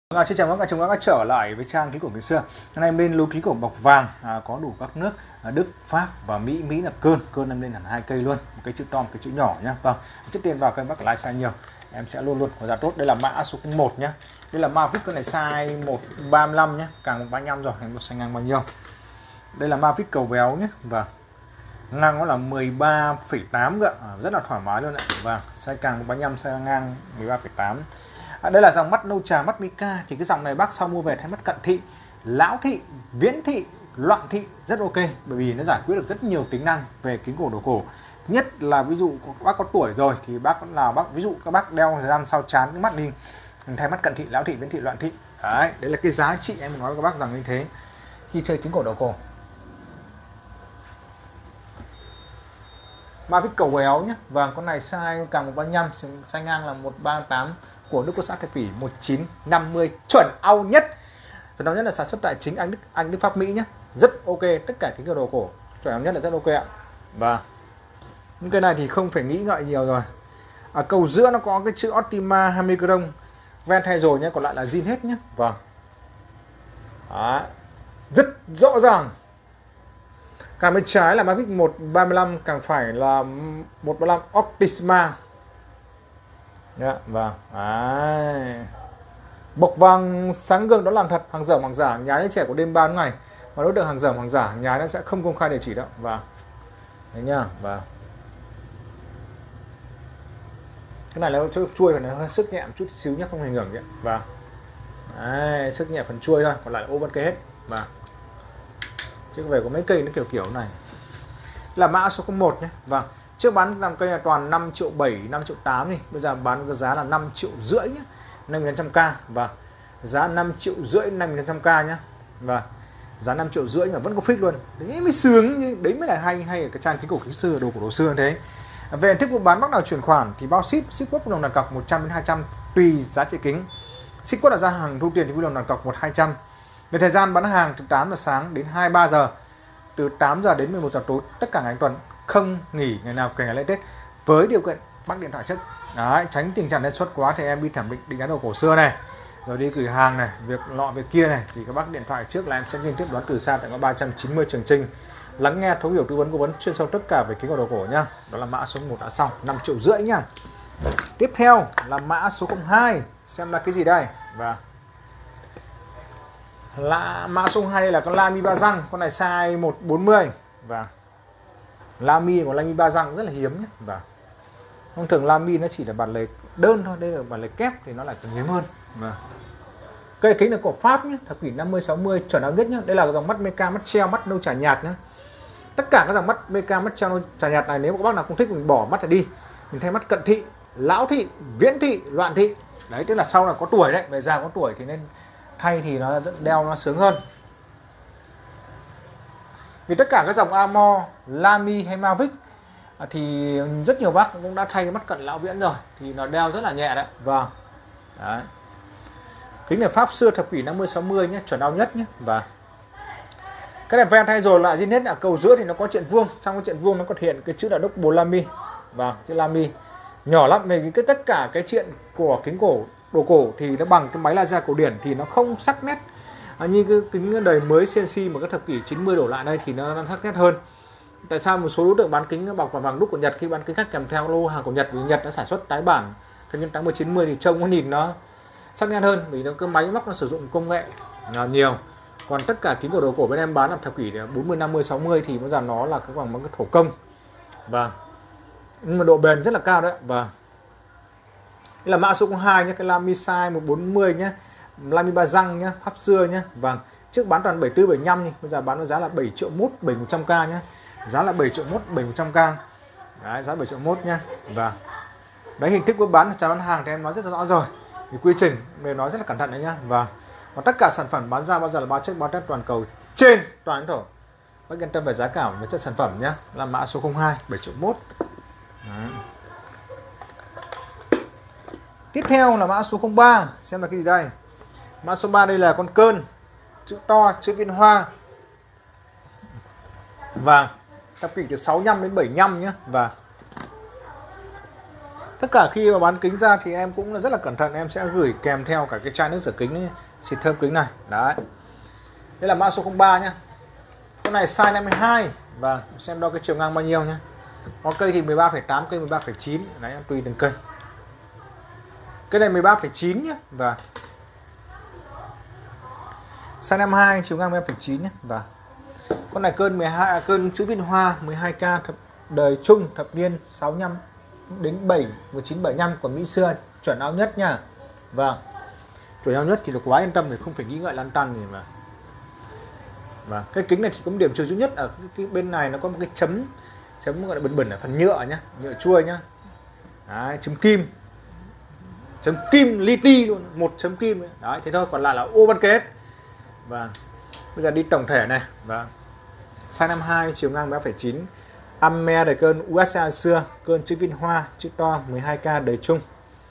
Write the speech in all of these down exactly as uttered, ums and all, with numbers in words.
À, xin chào các chúng ta đã trở lại với trang ký cổ ngày xưa. Hôm nay bên lô ký cổ bọc vàng à, có đủ các nước à, Đức, Pháp và Mỹ. Mỹ là cơn, cơn em lên hẳn hai cây luôn, một cái chữ to, một cái chữ nhỏ nhá. Vâng, trước tiên vào kênh bác like size nhiều, em sẽ luôn luôn có giá tốt. Đây là mã số một nhá. Đây là Mavic, con này size một ba lăm nhá, càng một ba lăm rồi, em có size ngang bao nhiêu. Đây là Mavic cầu béo nhé, và ngang nó là mười ba phẩy tám cơ, à, rất là thoải mái luôn ạ. Và size càng một ba lăm, size ngang mười ba phẩy tám. À, đây là dòng mắt nâu trà, mắt mica. Thì cái dòng này bác sau mua về thấy mắt cận thị, lão thị, viễn thị, loạn thị rất ok, bởi vì nó giải quyết được rất nhiều tính năng về kính cổ đồ cổ. Nhất là ví dụ bác có tuổi rồi thì bác là bác ví dụ các bác đeo thời gian sau chán cái mắt đi, thay mắt cận thị, lão thị, viễn thị, loạn thị. Đấy, đấy là cái giá trị em nói với các bác rằng như thế khi chơi kính cổ đồ cổ. Mavic cầu béo nhé. Vâng, con này size càng một ba lăm, size ngang là một ba tám của Đức Quốc xã Thạch Phỉ một chín năm mươi, chuẩn ao nhất. Chuẩn ao nhất là sản xuất tại chính Anh Đức, Anh Đức Pháp Mỹ nhé. Rất ok, tất cả kính đồ cổ chuẩn ao nhất là rất ok ạ. Và những cái này thì không phải nghĩ ngợi nhiều rồi. À, cầu giữa nó có cái chữ Optima hai mươi chrome ven thay rồi nhé, còn lại là zin hết nhé. Vâng. Đó. Rất rõ ràng. Càng bên trái là Mavic một ba lăm, càng phải là một ba lăm Optima. Dạ, vâng. Đấy. Bọc vàng sáng gương đó làm thật, hàng dởm hàng giả, nhái đến trẻ của đêm ba ngày. Mà đối tượng hàng dởm hàng giả, nhái nó sẽ không công khai địa chỉ đâu. Và đấy nhá, và cái này là chỗ chuôi và nó hơi sức nhẹ một chút xíu nhé, không hề ngưỡng nhé. Và đấy, sức nhẹ phần chuôi thôi, còn lại là ô vẫn cây hết. Và chứ về có mấy cây nó kiểu kiểu này. Là mã số không một nhé. Vâng. Trước bán làm cây là toàn năm triệu bảy, năm triệu tám đi. Bây giờ bán giá là năm triệu rưỡi nhé, năm nghìn năm trăm k. Và giá năm triệu rưỡi, năm nghìn năm trăm k nhé. Và giá năm triệu rưỡi mà vẫn có fix luôn. Đấy mới sướng, đấy mới là hay hay ở cái trang kính cổ kính xưa, đồ cổ đồ xưa như thế. Về hình thức mua bán bác nào chuyển khoản thì bao ship, ship quất đồng đặt cọc một trăm đến hai trăm tùy giá trị kính. Ship quất là ra hàng thu tiền thì vui lòng đặt cọc một hai trăm. Về thời gian bán hàng từ tám giờ sáng đến hai mươi ba giờ, từ tám giờ đến mười một giờ tối, tất cả ngày tuần, không nghỉ ngày nào kể ngày lễ Tết, với điều kiện bắt điện thoại trước. Đấy, tránh tình trạng đề xuất quá thì em đi thẩm định định giá đồ cổ xưa này, rồi đi gửi hàng này, việc lọ việc kia này, thì các bác điện thoại trước là em sẽ liên tiếp đoán từ xa tại ngõ ba trăm chín mươi Trường Chinh, lắng nghe thấu hiểu tư vấn cố vấn chuyên sâu tất cả về kính đồ cổ nhá. Đó là mã số một đã xong, năm triệu rưỡi nhá. Tiếp theo là mã số không hai, xem là cái gì đây. Và là mã số hai đây là con Lamy ba răng, con này size một bốn mươi. Và Lamy của Lamy ba răng rất là hiếm nhé. Và thông thường Lamy nó chỉ là bản lề đơn thôi, đây là bản lề kép thì nó lại còn hiếm hơn. Và cây kính là của Pháp nhé, thập kỷ năm mươi sáu mươi, chuẩn ao nhất nhé. Đây là dòng mắt meca, mắt treo, mắt nâu trà nhạt nhé. Tất cả các dòng mắt meca, mắt treo, nâu trà nhạt này nếu mà các bác nào không thích mình bỏ mắt ra đi, mình thay mắt cận thị, lão thị, viễn thị, loạn thị. Đấy, tức là sau là có tuổi đấy, về già có tuổi thì nên thay thì nó đeo nó sướng hơn. Vì tất cả các dòng Amor, Lamy hay Mavic thì rất nhiều bác cũng đã thay mắt cận lão viễn rồi, thì nó đeo rất là nhẹ đấy. Vâng. Đấy. Kính này Pháp xưa thập kỷ năm mươi sáu mươi nhé, chuẩn ao nhất nhé. Và cái này ven thay rồi lại zin hết. Ở cầu giữa thì nó có chuyện vuông, trong cái chuyện vuông nó có hiện cái chữ là double Lamy. Và chữ Lamy nhỏ lắm. Về cái tất cả cái chuyện của kính cổ đồ cổ thì nó bằng cái máy laser cổ điển thì nó không sắc nét à, như cái kính đời mới xê en xê mà các thập kỷ chín mươi đổ lại đây thì nó, nó sắc nét hơn. Tại sao một số đối tượng bán kính bọc vào vàng đúc của Nhật khi bán kính khách kèm theo lô hàng của Nhật, vì Nhật nó sản xuất tái bản thành nhân tám mươi chín mươi thì trông nó nhìn nó sắc nét hơn, vì nó cái máy móc nó sử dụng công nghệ nhiều. Còn tất cả kính của đồ cổ bên em bán là thập kỷ bốn mươi, năm mươi, sáu mươi thì nó rằng nó là cái bằng cái thổ công. Và nhưng mà độ bền rất là cao đấy. Và đây là mã số hai nhé, cái Lamy size một bốn mươi nhé, Lamy ba răng nhé, Pháp xưa nhé. Vâng, trước bán toàn bảy mươi tư, bảy mươi lăm, bây giờ bán với giá là bảy triệu mốt, bảy một trăm k nhé. Giá là bảy triệu mốt, bảy một trăm k. Đấy, giá bảy triệu mốt nhé. Và đấy, hình thức buôn bán chào bán hàng thì em nói rất là rõ rồi. Thì quy trình mình nói rất là cẩn thận đấy nhá. Và còn tất cả sản phẩm bán ra bao giờ là bao check bao test toàn cầu trên toàn lãnh thổ. Bác yên tâm về giá cả và chất sản phẩm nhé. Là mã số không hai, bảy triệu mốt. Đấy. Tiếp theo là mã số không ba, xem là cái gì đây. Mã số ba đây là con cơn, chữ to, chữ viên hoa. Và thập kỷ từ sáu mươi lăm đến bảy mươi lăm nhé. Và Tất cả khi mà bán kính ra thì em cũng là rất là cẩn thận, em sẽ gửi kèm theo cả cái chai nước rửa kính xịt thơm kính này. Đấy. Đây là mã số không ba nhá. Con này size năm mươi hai. Vâng, xem đo cái chiều ngang bao nhiêu nhá. Có cây thì mười ba phẩy tám, cây mười ba phẩy chín. Đấy, tùy từng cây. Cái này mười ba phẩy chín nhá. Và size năm mươi hai, chiều ngang mười ba phẩy chín nhá. Và con này cơn mười hai, cơn chữ Viên Hoa mười hai K thập, đời trung thập niên sáu mươi lăm đến bảy một chín bảy lăm của Mỹ xưa, chuẩn áo nhất nha. Vâng. Chuẩn áo nhất thì được quá yên tâm, thì không phải nghĩ ngợi lăn tăn gì mà. Và cái kính này thì có một điểm trừ duy nhất ở cái, cái bên này nó có một cái chấm chấm gọi là bẩn bẩn ở phần nhựa nhá, nhựa chuôi nhá. Đấy, chấm kim. Chấm kim li ti luôn, một chấm kim ấy. Đấy, thế thôi, còn lại là ô văn kết. Và bây giờ đi tổng thể này. Và size năm mươi hai, chiều ngang mười ba phẩy chín. Amer đời cơn u ét a xưa, cơn chữ Viên Hoa, chữ to mười hai K đời trung.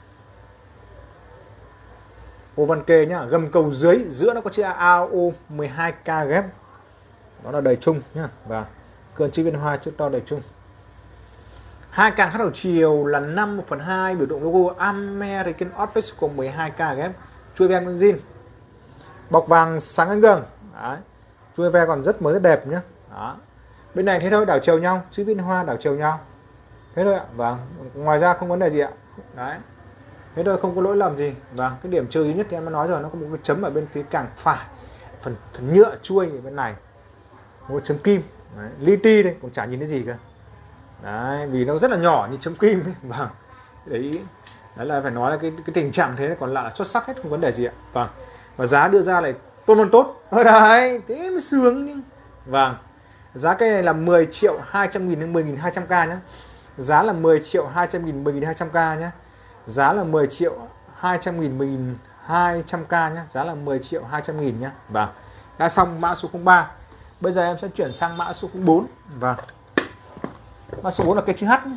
Ô văn kê nhá, gầm cầu dưới, giữa nó có chữ a o mười hai K ghép. Đó là đời trung nhá. Và cơn chữ Viên Hoa, chữ to đời trung. Hai càng hát đầu chiều là năm một phần hai, biểu tượng logo American Optical mười hai K ghép, chuôi ve nguyên zin. Bọc vàng sáng ánh gương. Đấy. Chuôi ve còn rất mới rất đẹp nhá. Đó. Bên này thế thôi, đảo chiều nhau, chữ Viên Hoa đảo chiều nhau. Thế thôi ạ. Vâng, ngoài ra không vấn đề gì ạ. Đấy. Thế thôi, không có lỗi lầm gì. Vâng, cái điểm trừ duy nhất thì em đã nói rồi, nó có một cái chấm ở bên phía càng phải, phần phần nhựa chuôi ở bên này. Một chấm kim. Đấy. Li ti đây, cũng chả nhìn thấy gì cả. Đấy, vì nó rất là nhỏ như chấm kim ấy. Vâng. Đấy, đấy là phải nói là cái cái tình trạng thế, còn lại là xuất sắc hết, không vấn đề gì ạ. Vâng. Và giá đưa ra lại tốt hơn tốt. Ở đấy, thế mới sướng đi. Vâng. Giá cây này là mười triệu hai trăm nghìn đến mười nghìn hai trăm k nhé. Giá là mười triệu hai trăm nghìn, mười nghìn hai trăm k nhé. Giá là mười triệu hai trăm nghìn, mười nghìn hai trăm k nhé. Giá là mười triệu hai trăm nghìn nhé. Vâng. Đã xong mã số không ba. Bây giờ em sẽ chuyển sang mã số không bốn. Vâng. Mã số bốn là cây chữ H nhé.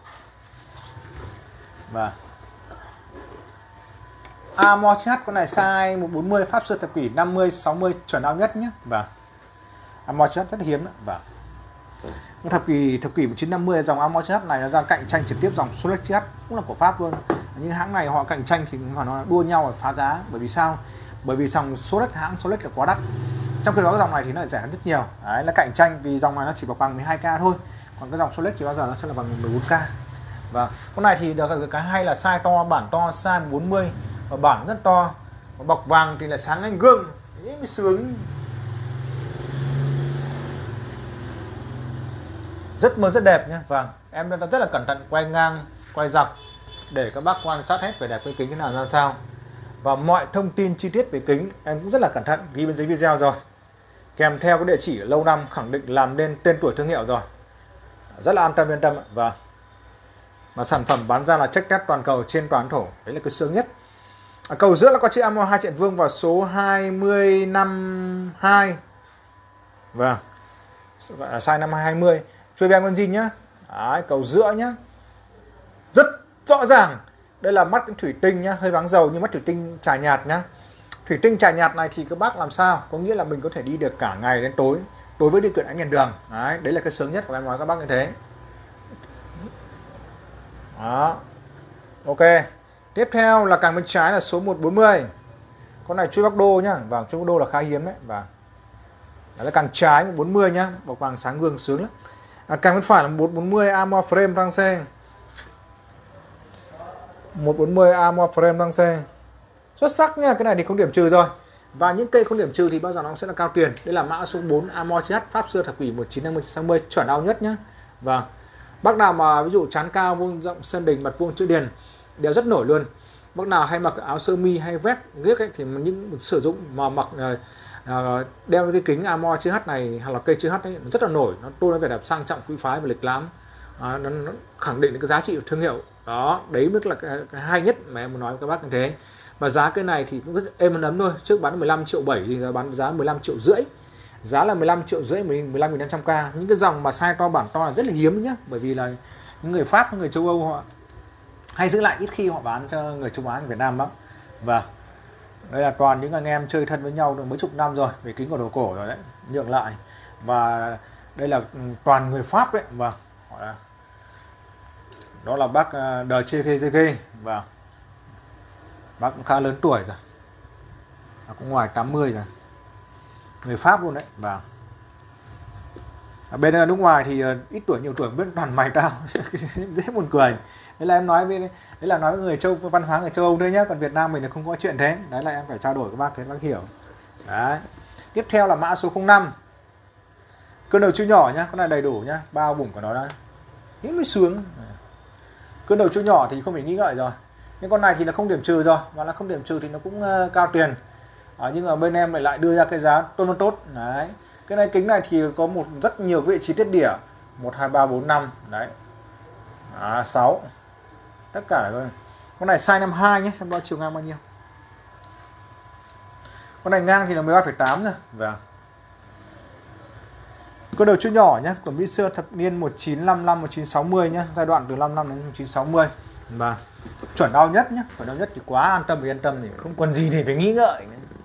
Vâng. Amor chữ H, con này size một bốn mươi, pháp sư thập kỷ năm mươi sáu mươi, chuẩn áo nhất nhé. Vâng. Amor chữ H rất hiếm đó. Vâng. Thập kỷ thập kỷ một chín năm mươi, dòng Amor chữ H này nó ra cạnh tranh trực tiếp dòng Solex chữ H, cũng là của Pháp luôn. Nhưng hãng này họ cạnh tranh thì họ nó đua nhau và phá giá. Bởi vì sao? Bởi vì dòng Solex, hãng Solex là quá đắt. Trong khi đó cái dòng này thì nó lại rẻ hơn rất nhiều. Đấy là cạnh tranh, vì dòng này nó chỉ bằng mười hai K thôi. Còn cái dòng Solex thì bao giờ nó sẽ là bằng mười bốn K. Và con này thì được cái hay là size to, bản to, size bốn mươi và bản rất to. Và bọc vàng thì là sáng ánh gương. Thế mới sướng. Rất mới rất đẹp nhé. Vâng, em đã rất là cẩn thận quay ngang, quay dọc để các bác quan sát hết vẻ đẹp cái kính thế nào ra sao. Và mọi thông tin chi tiết về kính em cũng rất là cẩn thận ghi bên dưới video rồi. Kèm theo cái địa chỉ lâu năm khẳng định làm nên tên tuổi thương hiệu rồi. Rất là an tâm yên tâm. Và mà sản phẩm bán ra là check test toàn cầu trên toàn thổ. Đấy là cái sướng nhất. À, cầu giữa là có chữ Amor hai Trận Vương và số hai mươi năm hai. Vâng. Size năm hai mươi. Chuôi ve nguyên zin nhá. Đấy, cầu giữa nhá. Rất rõ ràng. Đây là mắt thủy tinh nhá, hơi váng dầu nhưng mắt thủy tinh trà nhạt nhá. Thủy tinh trà nhạt này thì các bác làm sao? Có nghĩa là mình có thể đi được cả ngày đến tối, tối với điều kiện ánh đèn đường. Đấy, đấy là cái sướng nhất của em nói các bác như thế. Đó. Ok. Tiếp theo là càng bên trái là số một bốn mươi. Con này chuôi Bắc Đô nhá. Vàng chuôi Bắc Đô là khá hiếm đấy. Và đấy là càng trái một bốn mươi nhá, bọc vàng sáng gương sướng lắm. À, càng bên phải là một bốn mươi Amor frame răng xe. một bốn mươi Amor frame răng xe. Xuất sắc nha, cái này thì không điểm trừ rồi. Và những cây không điểm trừ thì bao giờ nó sẽ là cao tiền. Đây là mã số bốn Amor chữ H, pháp xưa thập kỷ một chín năm mươi sáu mươi, chuẩn áo nhất nhá. Và bác nào mà ví dụ chán cao, vuông rộng, sơn đình, mặt vuông chữ điền đều rất nổi luôn. Bác nào hay mặc áo sơ mi hay vest ghiếc ấy, thì những sử dụng mà mặc uh, đeo cái kính Amor chữ H này hoặc là cây chữ H ấy, nó rất là nổi, nó tôn lên vẻ đẹp sang trọng, quý phái và lịch lãm. À, nó, nó khẳng định cái giá trị của thương hiệu. Đó, đấy mới là cái, cái hay nhất mà em muốn nói với các bác như thế. Và giá cái này thì cũng rất êm ấm thôi. Trước bán mười lăm triệu bảy thì giờ bán giá mười lăm triệu rưỡi. Giá là mười lăm triệu rưỡi, mười lăm nghìn năm trăm k. Những cái dòng mà size to bản to là rất là hiếm nhá, bởi vì là những người Pháp, những người châu Âu họ hay giữ lại, ít khi họ bán cho người Trung Á, người Việt Nam lắm. Và đây là toàn những anh em chơi thân với nhau được mấy chục năm rồi, về kính của đồ cổ rồi đấy, nhượng lại. Và đây là toàn người Pháp đấy, và họ là Đó là bác đờ chê phê giê ghê. Vâng. Bác cũng khá lớn tuổi rồi. Bác cũng ngoài tám mươi rồi. Người Pháp luôn đấy. Vâng. Ở bên nước ngoài thì ít tuổi nhiều tuổi biết toàn mày tao. Dễ buồn cười. Đấy là em nói với đấy là nói với người châu văn hóa người châu Âu thôi nhá, còn Việt Nam mình là không có chuyện thế. Đấy là em phải trao đổi với bác thế bác hiểu. Đấy. Tiếp theo là mã số không năm. Cơn đầu chu nhỏ nhá, con này đầy đủ nhá, bao bụng của nó đã. Nghĩ mới sướng. Cơn đầu chu nhỏ thì không phải nghĩ ngợi rồi. Nhưng con này thì là không điểm trừ rồi, và là không điểm trừ thì nó cũng uh, cao tiền. À, nhưng mà bên em lại đưa ra cái giá tốt tốt. Đấy. Cái này kính này thì có một rất nhiều vị trí tiết đỉa, một hai ba bốn năm, đấy. À, sáu. Tất cả là con này size năm hai nhé, xem bao chiều ngang bao nhiêu. Con này ngang thì là mười ba phẩy tám rồi. Vâng. Con đầu chu nhỏ nhé, của Mỹ Xưa thập niên một chín năm lăm một chín sáu mươi nhé, giai đoạn từ năm năm đến một chín sáu mươi. Vâng. Chuẩn đau nhất nhé, chuẩn đau nhất thì quá an tâm thì yên tâm thì không còn gì để phải nghĩ ngợi.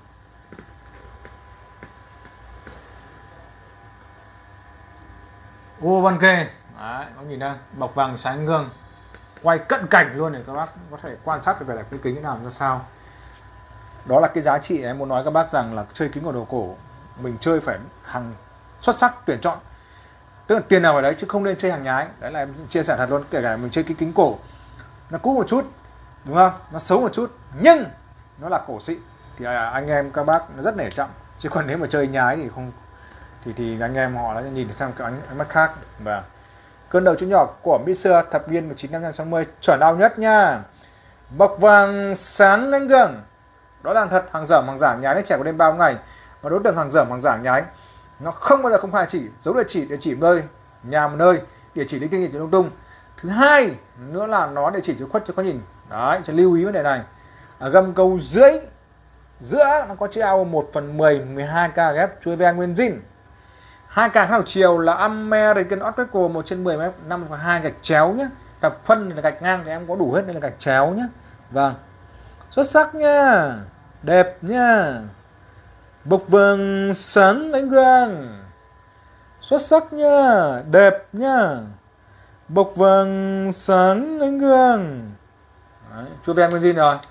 Ô Văn Kê, đấy, có nhìn đây, bọc vàng sáng gương, quay cận cảnh luôn để các bác có thể quan sát được về cái kính nào ra sao. Đó là cái giá trị em muốn nói các bác rằng là chơi kính của đồ cổ mình chơi phải hàng xuất sắc tuyển chọn, tức là tiền nào ở đấy chứ không nên chơi hàng nhái. Đấy là em chia sẻ thật luôn, kể cả mình chơi cái kính cổ nó cũ một chút đúng không, nó xấu một chút nhưng nó là cổ xịn thì anh em các bác nó rất nể trọng, chứ còn nếu mà chơi nhái thì không thì thì anh em họ đã nhìn sang cái ánh, ánh mắt khác. Và cơn đầu chú nhỏ của Mỹ Xưa thập niên một chín năm sáu mươi, chuẩn đau nhất nha, bọc vàng sáng ánh gương. Đó là thật, hàng dởm hàng giả nhái nó trẻ có đêm bao ngày, và đối tượng hàng dởm hàng giả nhái nó không bao giờ công khai chỉ, dấu địa chỉ địa chỉ nơi nhà một nơi, địa chỉ linh tinh địa chỉ lung tung. Thứ hai nữa là nó địa chỉ cho khuất cho có nhìn. Đấy, cho lưu ý vấn đề này. Ở gầm cầu dưới giữa nó có chữ A O một phần mười mười hai k ghép chuỗi ve nguyên zin. Hai càng hào chiều là American Optical một trên mười năm và hai gạch chéo nhé. Tập phân là gạch ngang thì em có đủ hết nên là gạch chéo nhé. Vâng. Xuất sắc nha, đẹp nha, bọc vàng sáng ánh gương, xuất sắc nha, đẹp nha, bọc vàng sáng ánh gương. Chua ven nguyên zin rồi.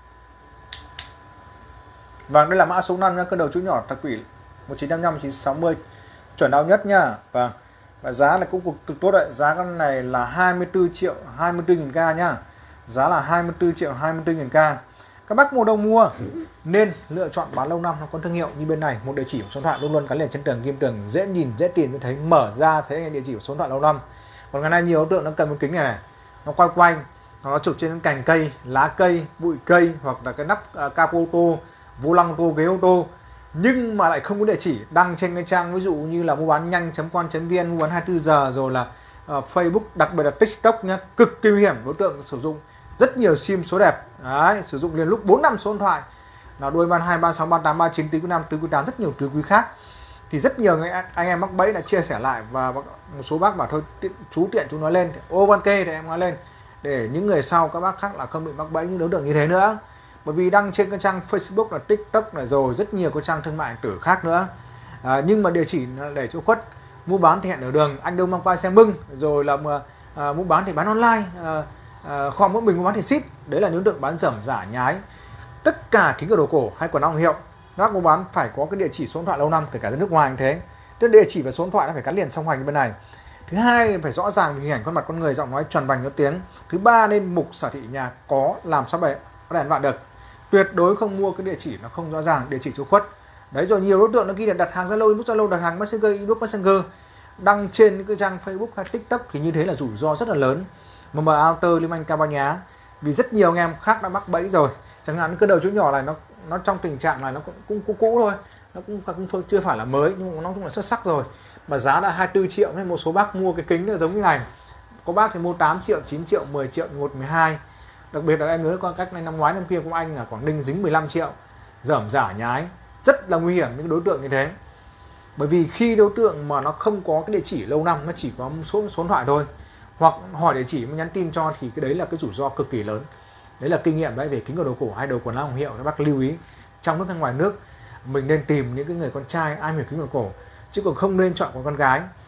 Vâng, đây là mã số năm nha, cân đầu chú nhỏ tạc quỷ một chín năm năm một chín sáu mươi, chuẩn đau nhất nha. Vâng. Và giá này cũng cực, cực tốt đấy, giá con này là hai mươi tư triệu hai mươi tư nghìn k nhá. Giá là hai mươi tư triệu hai mươi tư nghìn k. Các bác mua đâu mua nên lựa chọn bán lâu năm nó có thương hiệu như bên này, một địa chỉ một số điện thoại luôn luôn gắn liền trên tường kim tường, dễ nhìn dễ tìm, mới thấy mở ra thấy địa chỉ một số điện thoại lâu năm. Còn ngày nay nhiều đối tượng nó cầm cái kính này này, nó quay quanh, nó chụp trên cành cây, lá cây, bụi cây, hoặc là cái nắp uh, capo ô tô, vô lăng ô tô, ghế ô tô, nhưng mà lại không có địa chỉ đăng trên cái trang ví dụ như là mua bán nhanh chấm com chấm vn, mua bán hai mươi tư giờ, rồi là uh, Facebook, đặc biệt là TikTok nhá, cực kỳ nguy hiểm. Đối tượng sử dụng rất nhiều sim số đẹp. Đấy, sử dụng liền lúc bốn năm số điện thoại là đuôi ban hai, ba sáu, ba tám, ba chín, tứ quý năm, tứ quý tám, rất nhiều tứ quý khác. Thì rất nhiều người, anh em mắc bẫy đã chia sẻ lại, và một số bác bảo thôi chú tiện chú nói lên, ô Văn Kê thì em nói lên để những người sau các bác khác là không bị mắc bẫy những đối tượng như thế nữa. Bởi vì đăng trên cái trang Facebook là TikTok này, rồi rất nhiều cái trang thương mại điện tử khác nữa. À, nhưng mà địa chỉ để chỗ khuất, mua bán thì hẹn ở đường, anh đâu mang qua xe mưng, rồi là à, mua bán thì bán online, à, à, kho mỗi mình mua bán thì ship. Đấy là những đối tượng bán dởm giả nhái. Tất cả kính ở đồ cổ hay quần áo hiệu, các mua bán phải có cái địa chỉ số điện thoại lâu năm, kể cả nước ngoài như thế. Tức địa chỉ và số điện thoại nó phải gắn liền song hành như bên này. Thứ hai phải rõ ràng hình ảnh khuôn mặt con người, giọng nói tròn vành có tiếng. Thứ ba nên mục sở thị nhà có làm sao vậy có đèn vạn được. Tuyệt đối không mua cái địa chỉ nó không rõ ràng, địa chỉ chỗ khuất. Đấy, rồi nhiều đối tượng nó ghi là đặt hàng Zalo, inbox Zalo, đặt hàng Messenger, inbox Messenger, đăng trên những cái trang Facebook hay TikTok thì như thế là rủi ro rất là lớn. Mà mà Auto Liêm Anh Cao Ba Nhá, vì rất nhiều anh em khác đã mắc bẫy rồi. Chẳng hạn cái đầu chú nhỏ này nó nó trong tình trạng này nó cũng cũng cũ cũ thôi, nó cũng, cũng chưa phải là mới nhưng nó cũng là xuất sắc rồi. Mà giá đã hai mươi tư triệu nên một số bác mua cái kính nó giống như này. Có bác thì mua tám triệu, chín triệu, mười triệu, một, mười hai. Đặc biệt là em nhớ con cách này năm ngoái năm kia của anh ở Quảng Ninh dính mười lăm triệu, dởm giả nhái, rất là nguy hiểm những đối tượng như thế. Bởi vì khi đối tượng mà nó không có cái địa chỉ lâu năm, nó chỉ có số số điện thoại thôi, hoặc hỏi địa chỉ mà nhắn tin cho, thì cái đấy là cái rủi ro cực kỳ lớn. Đấy là kinh nghiệm đấy về kính ở đồ cổ hay đồ quần áo hiệu. Các bác lưu ý trong nước hay ngoài nước mình nên tìm những cái người con trai ai hiểu kính đồ cổ, chứ còn không nên chọn con con gái.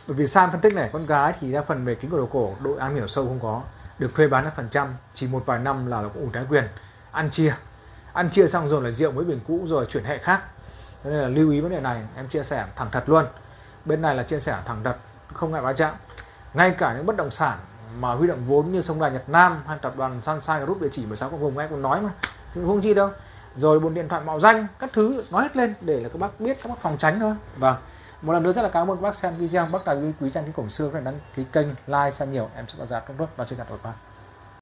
Bởi vì San phân tích này, con gái thì đa phần về kính của đầu cổ, đội am hiểu sâu không có, được thuê bán phần trăm, chỉ một vài năm là nó cũng ủng thái quyền, ăn chia, ăn chia xong rồi là rượu với biển cũ rồi chuyển hệ khác. Cho nên là lưu ý vấn đề này, em chia sẻ thẳng thật luôn. Bên này là chia sẻ thẳng thật, không ngại va chạm. Ngay cả những bất động sản mà huy động vốn như Sông Đà Nhật Nam hay tập đoàn Sunshine Group địa chỉ mười sáu vùng em cũng nói mà, chứ không chi đâu. Rồi buôn điện thoại mạo danh, các thứ nói hết lên để là các bác biết, các bác phòng tránh thôi. Vâng. Một lần nữa rất là cảm ơn các bác xem video. Bác nào quý trang cái cổng xưa phải đăng ký kênh, like xem nhiều, em sẽ có giá tốt tốt và xin chào các bạn.